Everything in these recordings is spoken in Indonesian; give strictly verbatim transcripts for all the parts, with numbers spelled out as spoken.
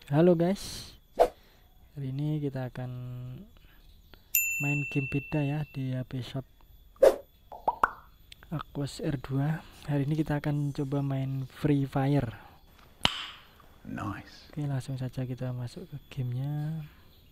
Halo guys, hari ini kita akan main game beda ya di H P Shop Aquos R dua. Hari ini kita akan coba main Free Fire. Nice. Oke, langsung saja kita masuk ke gamenya.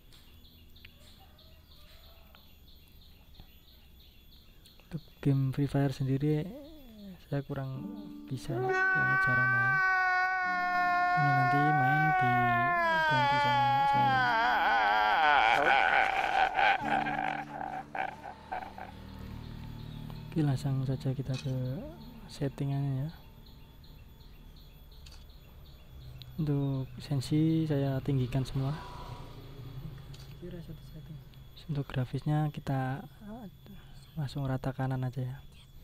Untuk game Free Fire sendiri saya kurang bisa ya, soalnya jarang main. Ini nanti main di ganti sama anak saya. Oke, langsung saja kita ke settingannya ya. Untuk sensi saya tinggikan semua. Untuk grafisnya kita langsung rata kanan aja ya.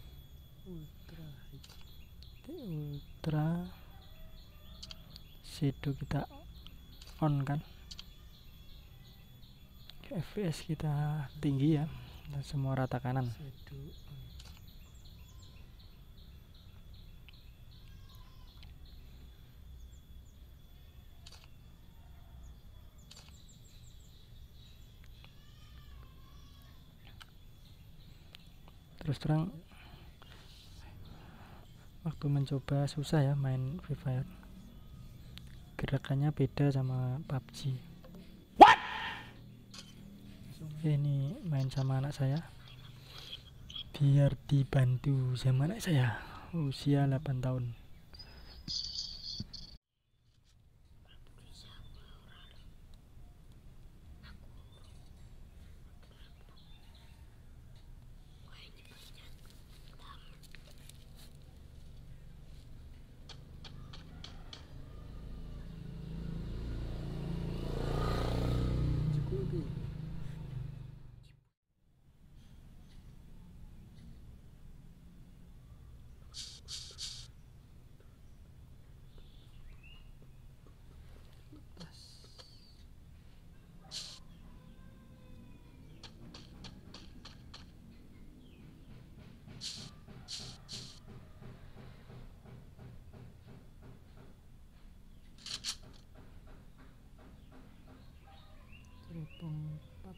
Ultra shadow kita on kan. F P S kita tinggi ya, dan semua rata kanan. Terus terang waktu mencoba susah ya main Free Fire, gerakannya beda sama P U B G. What? Ini main sama anak saya biar dibantu sama anak saya usia delapan tahun. Empat.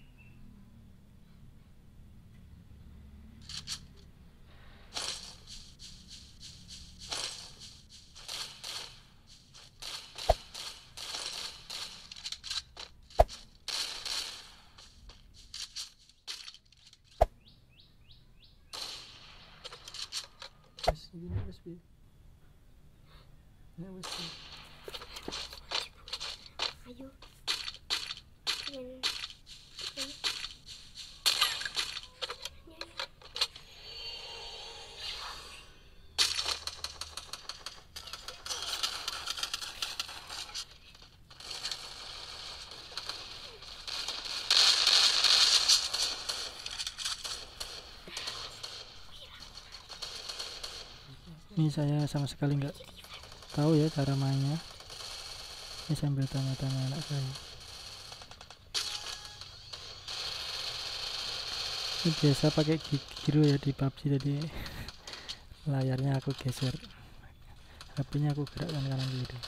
Ini wes bi. Ini wes bi. Ayo. Ini saya sama sekali nggak tahu ya cara mainnya. Ini sambil tanya-tanya anak saya. Ini biasa pakai giro ya di P U B G, tadi layarnya aku geser, H P-nya aku gerakkan kanan kiri.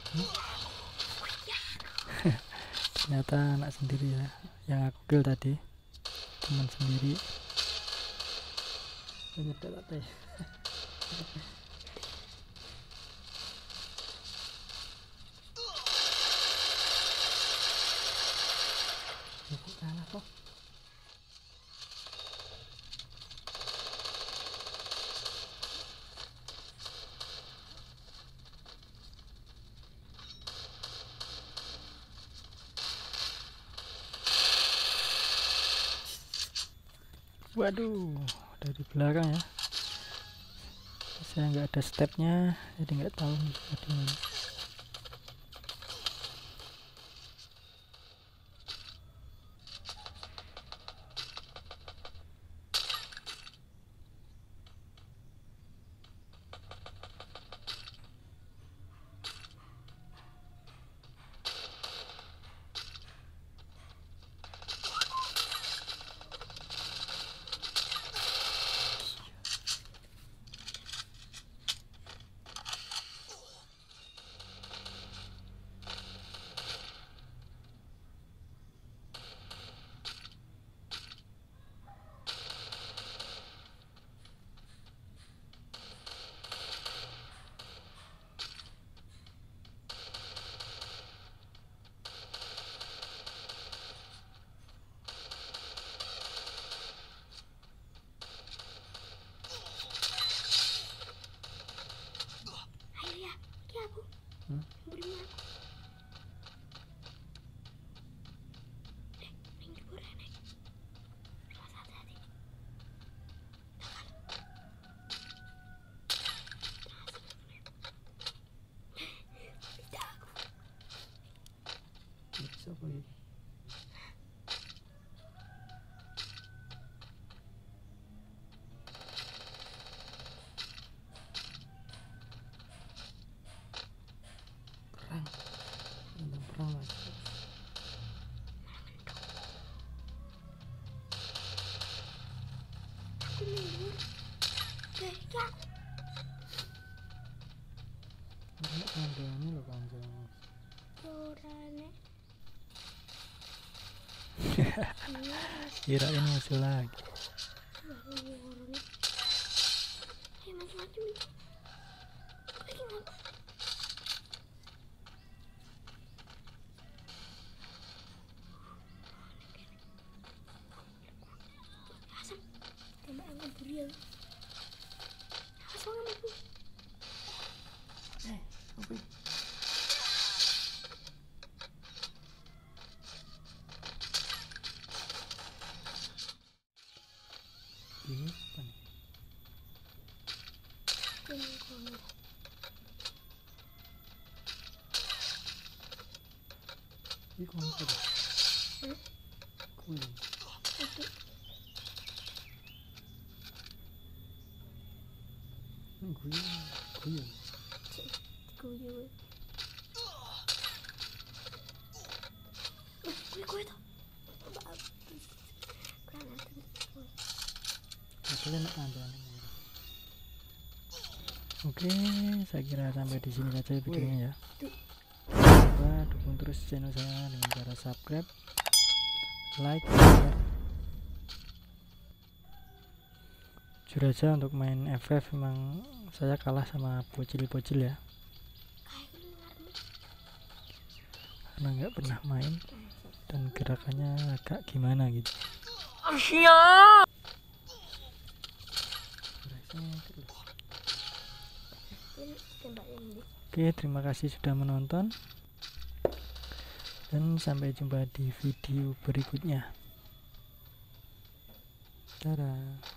Ternyata anak sendiri ya yang aku kill tadi, teman sendiri. Nyedot apa ya? Aku kalah kok. Waduh, dari belakang ya. Saya nggak ada stepnya, jadi nggak tahu nih tadi. Hmm? Bisa boleh. Perang, tentang perang lagi. Aku mundur. Kayak Ini kandangnya loh panjang. orane. Kirain musuh lagi. Orane. Hey, macam-macam itu. Lagi ngapa? Asam. Tembak yang ngeburial. Asam ngamuk. Eh, apa ini? Ini apa nih? Ini kono. Ini kok apa? Hmm? Kuih. Itu Ini kuih. Kuih. diguyu. Eh, gue gue tuh. Bagus. Kurang atur. Kalian nak kandang. Oke, saya kira sampai di sini saja videonya ya. Coba dukung terus channel saya dengan cara subscribe, like, share. Jujur aja untuk main F F memang saya kalah sama bocil-bocil ya, karena nggak pernah main dan gerakannya agak gimana gitu. Oke, terima kasih sudah menonton dan sampai jumpa di video berikutnya. Dadah.